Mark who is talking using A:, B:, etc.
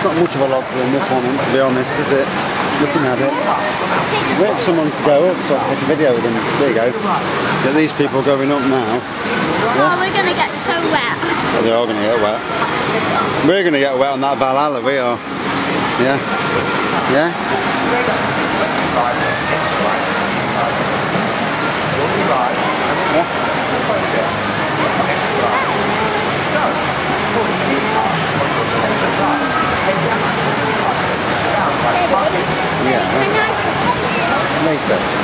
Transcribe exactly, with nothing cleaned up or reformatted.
A: not much of a log in this one, to be honest, is it? Looking at it. Wait for someone to go up so I can take a video with them. There you go. Get these people going up now. Yeah?
B: Oh, we're going to get so wet.
A: Oh, they're all going to get wet. We're going to get wet on that Valhalla, we are. Yeah? Yeah? Yeah. Yeah. Huh? Later.